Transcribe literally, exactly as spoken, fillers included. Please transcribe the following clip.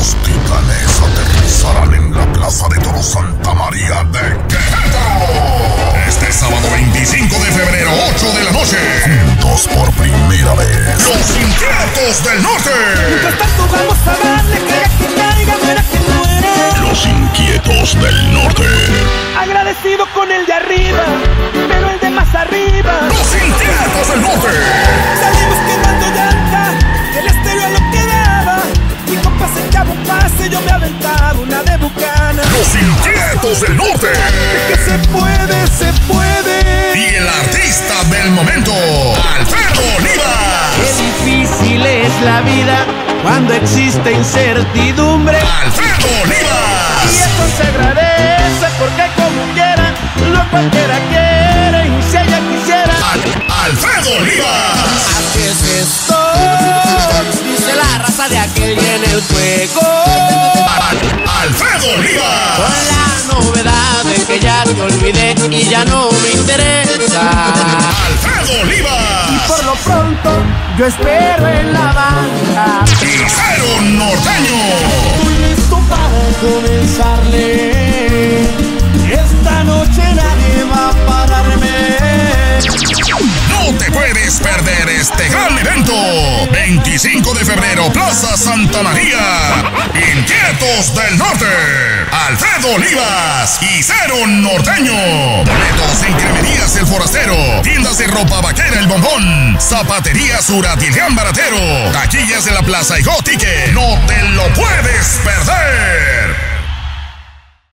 Los Titanes aterrizarán en la Plaza de Toros Santa María de Querétaro. Este sábado veinticinco de febrero, ocho de la noche. Juntos por primera vez. Los Inquietos del Norte. Mientras tanto vamos a darle, caiga que caiga, muera que muera. Los Inquietos del Norte. Agradecido con el de arriba, pero el de más arriba. Los Inquietos del Norte. Salimos quemando llanta, el estéreo a lo que daba. Mi compa se echaba un pase, yo me aventaba una de Bucana. Los Inquietos del Norte. Que se puede, se puede. Y el artista del momento, Alfredo Olivas. Qué difícil es la vida cuando existe incertidumbre. Alfredo Olivas. Y esto se agradece porque como quiera, no cualquiera quiere. Y si ella quisiera, Al Alfredo Olivas. así es esto, dice la raza de aquel y en el juego. Al Alfredo Olivas. Con la novedad de que ya te olvidé y ya no me interesa. Alfredo Olivas. Y por lo pronto yo espero en la banca. Y Cero Norteño. Estoy listo para comenzarle. Esta noche nadie va a pararme. No te puedes perder este gran evento. veinticinco de febrero, Plaza Santa María. Inquietos del Norte. Alfredo Olivas y Cero Norteño. Boletos en Cremerías El Forastero. Tiendas de ropa vaquera El Bombón. Zapatería Suratilán Baratero. Taquillas de la Plaza y Gótique. No te lo puedes perder.